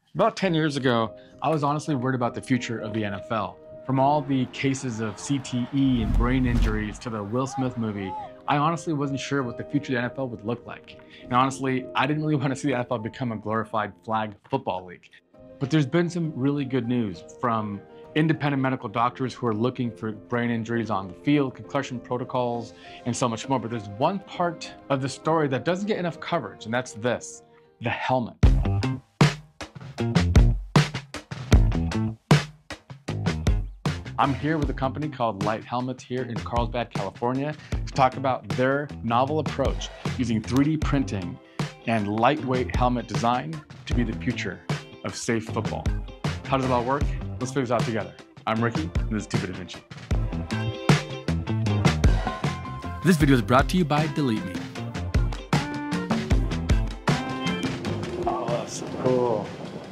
About 10 years ago, I was honestly worried about the future of the NFL. From all the cases of CTE and brain injuries to the Will Smith movie, I honestly wasn't sure what the future of the NFL would look like. And honestly, I didn't really want to see the NFL become a glorified flag football league. But there's been some really good news from independent medical doctors who are looking for brain injuries on the field, concussion protocols, and so much more. But there's one part of the story that doesn't get enough coverage, and that's this: the helmet. I'm here with a company called Light Helmets here in Carlsbad, California, to talk about their novel approach using 3D printing and lightweight helmet design to be the future of safe football. How does it all work? Let's figure this out together. I'm Ricky, and this is bette Vinci. This video is brought to you by Delete Me. Oh, that's cool.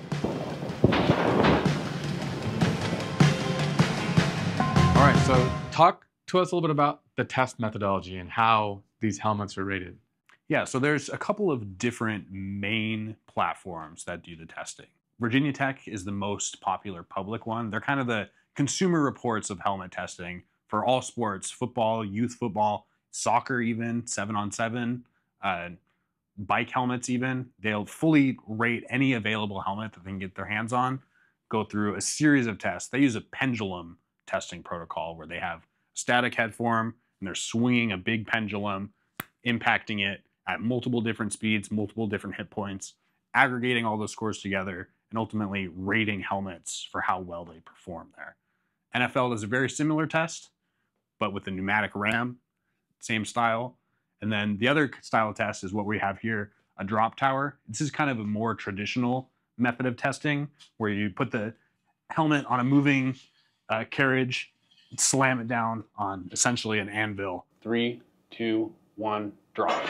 All right, so talk to us a little bit about the test methodology and how these helmets are rated. Yeah, so there's a couple of different main platforms that do the testing. Virginia Tech is the most popular public one. They're kind of the consumer reports of helmet testing for all sports: football, youth football, soccer even, 7-on-7, bike helmets even. They'll fully rate any available helmet that they can get their hands on, go through a series of tests. They use a pendulum testing protocol where they have a static head form and they're swinging a big pendulum, impacting it at multiple different speeds, multiple different hit points, aggregating all those scores together, and ultimately rating helmets for how well they perform there. NFL does a very similar test, but with a pneumatic ram, same style. And then the other style of test is what we have here, a drop tower. This is kind of a more traditional method of testing where you put the helmet on a moving carriage, slam it down on essentially an anvil. 3, 2, 1, drop.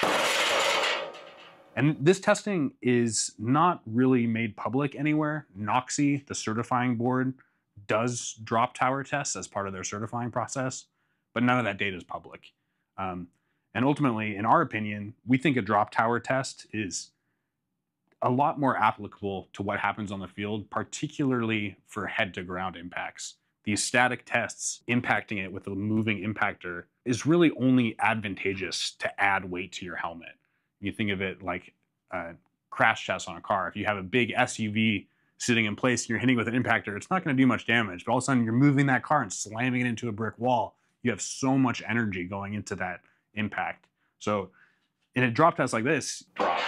And this testing is not really made public anywhere. NOCSI, the certifying board, does drop tower tests as part of their certifying process, but none of that data is public. And ultimately, in our opinion, we think a drop tower test is a lot more applicable to what happens on the field, particularly for head-to-ground impacts. These static tests impacting it with a moving impactor is really only advantageous to add weight to your helmet. You think of it like a crash test on a car. If you have a big SUV sitting in place and you're hitting with an impactor, it's not going to do much damage, but all of a sudden you're moving that car and slamming it into a brick wall. You have so much energy going into that impact. So in a drop test like this,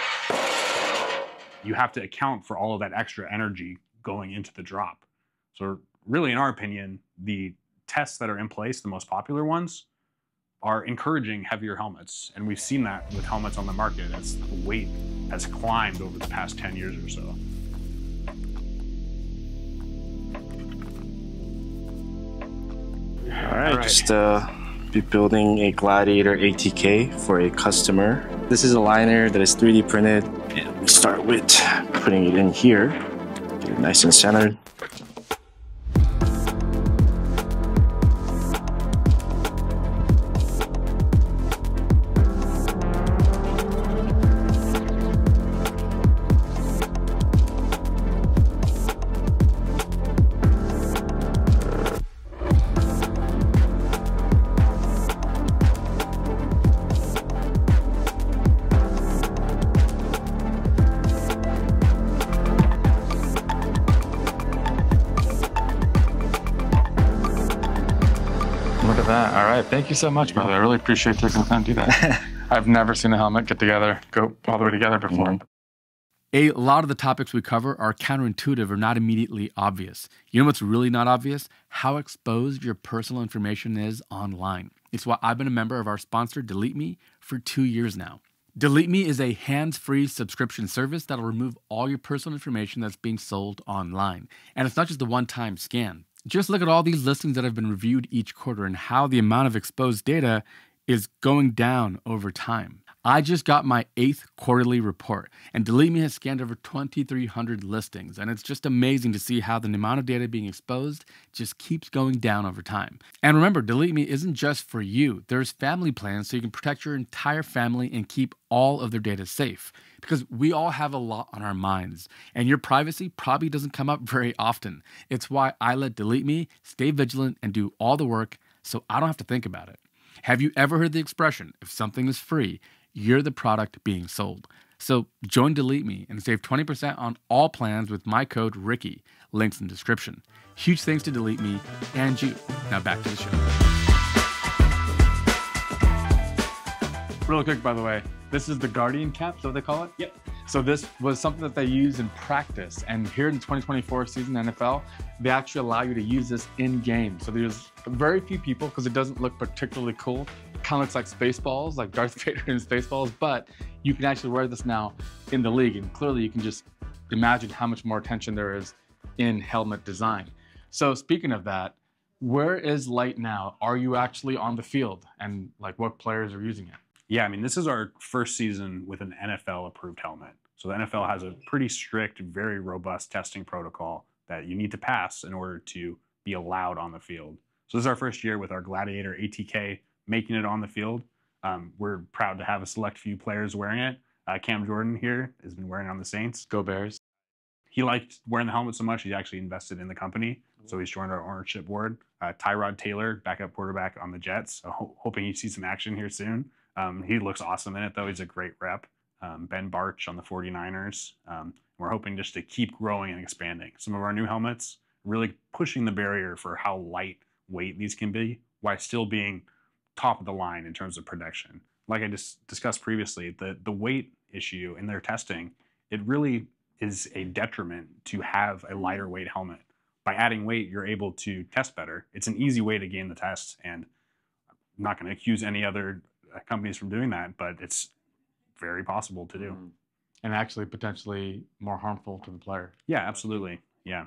you have to account for all of that extra energy going into the drop. So really, in our opinion, the tests that are in place, the most popular ones, are encouraging heavier helmets. And we've seen that with helmets on the market as the weight has climbed over the past 10 years or so. All right. Just be building a Gladiator ATK for a customer. This is a liner that is 3D printed, and we start with putting it in here, get it nice and centered. Look at that. All right. Thank you so much, brother. I really appreciate taking the time to do that. I've never seen a helmet get together, go all the way together before. A lot of the topics we cover are counterintuitive or not immediately obvious. You know what's really not obvious? How exposed your personal information is online. It's why I've been a member of our sponsor, Delete Me, for 2 years now. Delete Me is a hands-free subscription service that'll remove all your personal information that's being sold online. And it's not just a one-time scan. Just look at all these listings that have been reviewed each quarter and how the amount of exposed data is going down over time. I just got my 8th quarterly report, and Delete Me has scanned over 2,300 listings, and it's just amazing to see how the amount of data being exposed just keeps going down over time. And remember, Delete Me isn't just for you. There's family plans so you can protect your entire family and keep all of their data safe, because we all have a lot on our minds, and your privacy probably doesn't come up very often. It's why I let Delete Me stay vigilant and do all the work so I don't have to think about it. Have you ever heard the expression, if something is free, you're the product being sold? So join Delete Me and save 20% on all plans with my code Ricky. Links in the description. Huge thanks to Delete Me and you. Now back to the show. Real quick, by the way, this is the Guardian cap, is that what they call it? Yep. So this was something that they use in practice. And here in the 2024 season NFL, they actually allow you to use this in game. So there's very few people, because it doesn't look particularly cool. It kind of looks like Spaceballs, like Darth Vader in Spaceballs, but you can actually wear this now in the league. And clearly you can just imagine how much more attention there is in helmet design. So speaking of that, where is Light now? Are you actually on the field? And like, what players are using it? Yeah, I mean, this is our first season with an NFL-approved helmet. So the NFL has a pretty strict, very robust testing protocol that you need to pass in order to be allowed on the field. So this is our first year with our Gladiator ATK making it on the field. We're proud to have a select few players wearing it. Cam Jordan here has been wearing it on the Saints. Go Bears. He liked wearing the helmet so much, he actually invested in the company. So he's joined our ownership board. Tyrod Taylor, backup quarterback on the Jets. So hoping you see some action here soon. He looks awesome in it, though. He's a great rep. Ben Barch on the 49ers. We're hoping just to keep growing and expanding. Some of our new helmets, really pushing the barrier for how lightweight these can be, while still being top of the line in terms of protection. Like I just discussed previously, the weight issue in their testing, it really is a detriment to have a lighter weight helmet. By adding weight, you're able to test better. It's an easy way to gain the test, and I'm not going to accuse any other companies from doing that, but it's very possible to do. And actually potentially more harmful to the player. Yeah, absolutely. Yeah.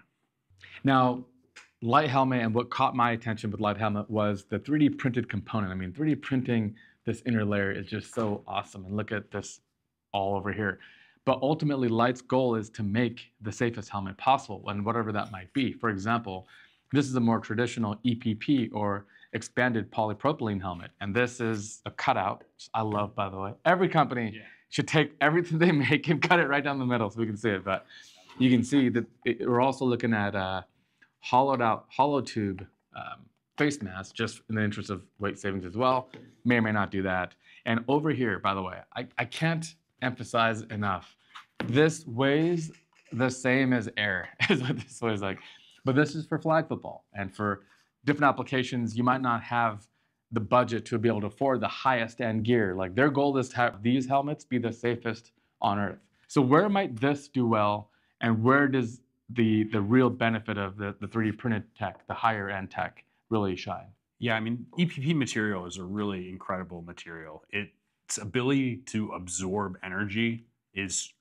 Now, Light helmet, and what caught my attention with Light helmet was the 3D printed component. I mean, 3D printing this inner layer is just so awesome. And look at this all over here. But ultimately, Light's goal is to make the safest helmet possible, and whatever that might be. For example, this is a more traditional EPP, or expanded polypropylene helmet. And this is a cutout, which I love, by the way. Every company should take everything they make and cut it right down the middle so we can see it. But you can see that we're also looking at hollowed out hollow tube face mask, just in the interest of weight savings as well. May or may not do that. And over here, by the way, I can't emphasize enough, this weighs the same as air, is what this weighs like. But this is for flag football, and for different applications, you might not have the budget to be able to afford the highest end gear. Like, their goal is to have these helmets be the safest on Earth. So where might this do well, and where does the real benefit of the 3D printed tech, the higher end tech, really shine? Yeah, I mean, EPP material is a really incredible material. Its ability to absorb energy is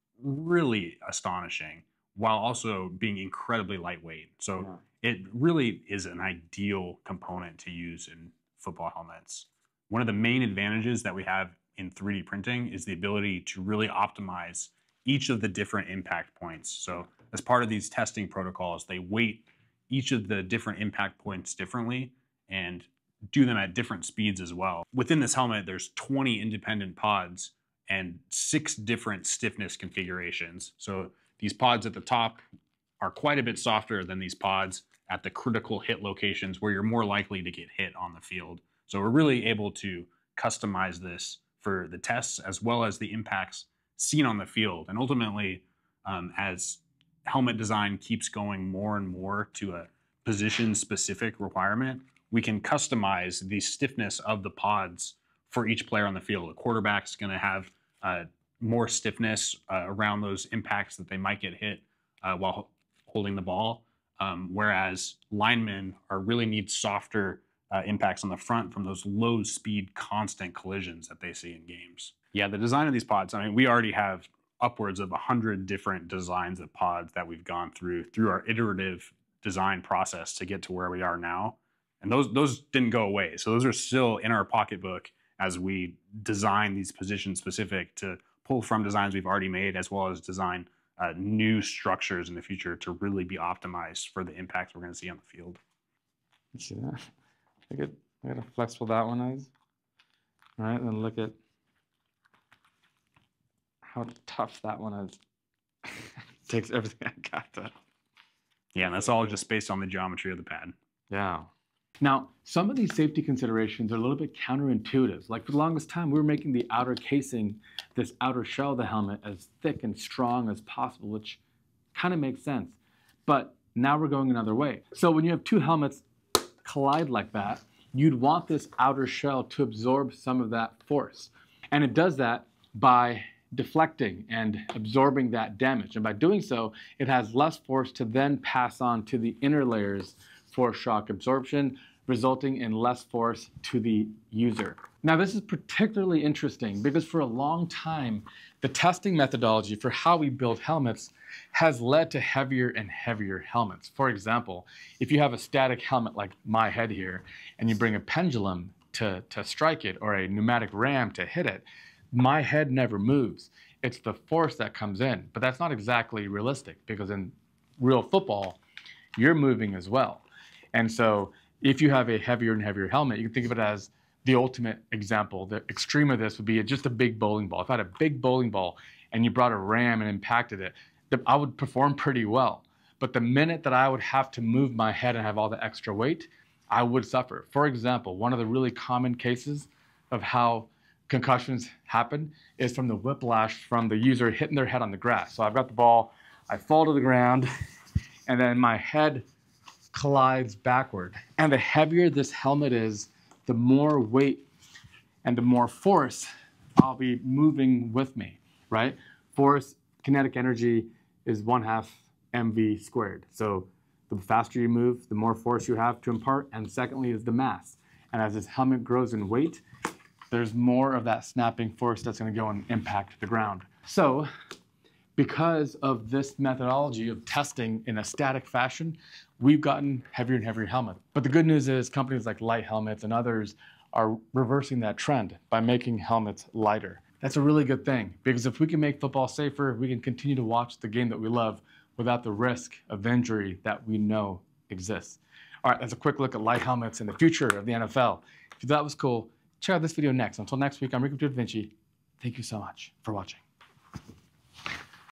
really astonishing, while also being incredibly lightweight. So it really is an ideal component to use in football helmets. One of the main advantages that we have in 3D printing is the ability to really optimize each of the different impact points. So as part of these testing protocols, they weight each of the different impact points differently and do them at different speeds as well. Within this helmet, there's 20 independent pods and 6 different stiffness configurations. So these pods at the top are quite a bit softer than these pods at the critical hit locations where you're more likely to get hit on the field. So we're really able to customize this for the tests as well as the impacts seen on the field. And ultimately, as helmet design keeps going more and more to a position-specific requirement, we can customize the stiffness of the pods for each player on the field. A quarterback's going to have more stiffness around those impacts that they might get hit while holding the ball, whereas linemen really need softer impacts on the front from those low-speed, constant collisions that they see in games. Yeah, the design of these pods, I mean, we already have upwards of 100 different designs of pods that we've gone through our iterative design process to get to where we are now. And those didn't go away. So those are still in our pocketbook as we design these position specific to pull from designs we've already made, as well as design new structures in the future to really be optimized for the impacts we're going to see on the field. You see that? Look at how flexible that one is. All right, and then look at how tough that one is. Takes everything I got to. Yeah, and that's all just based on the geometry of the pad. Yeah. Now, some of these safety considerations are a little bit counterintuitive. Like for the longest time, we were making the outer casing, this outer shell of the helmet, as thick and strong as possible, which kind of makes sense. But now we're going another way. So when you have two helmets collide like that, you'd want this outer shell to absorb some of that force. And it does that by deflecting and absorbing that damage. And by doing so, it has less force to then pass on to the inner layers for shock absorption, resulting in less force to the user. Now, this is particularly interesting because for a long time, the testing methodology for how we build helmets has led to heavier and heavier helmets. For example, if you have a static helmet like my head here, and you bring a pendulum to strike it or a pneumatic ram to hit it, my head never moves. It's the force that comes in, but that's not exactly realistic because in real football, you're moving as well. And so if you have a heavier and heavier helmet, you can think of it as the ultimate example. The extreme of this would be just a big bowling ball. If I had a big bowling ball and you brought a ram and impacted it, I would perform pretty well. But the minute that I would have to move my head and have all the extra weight, I would suffer. For example, one of the really common cases of how concussions happen is from the whiplash from the user hitting their head on the grass. So I've got the ball, I fall to the ground, and then my head collides backward. And the heavier this helmet is, the more weight and the more force I'll be moving with me, right? Force, kinetic energy is 1/2 mv squared. So the faster you move, the more force you have to impart. And secondly is the mass. And as this helmet grows in weight, there's more of that snapping force that's going to go and impact the ground. So because of this methodology of testing in a static fashion, we've gotten heavier and heavier helmets. But the good news is companies like Light Helmets and others are reversing that trend by making helmets lighter. That's a really good thing, because if we can make football safer, we can continue to watch the game that we love without the risk of injury that we know exists. All right, that's a quick look at Light Helmets and the future of the NFL. If you thought it was cool, check out this video next. Until next week, I'm Vinci. Thank you so much for watching.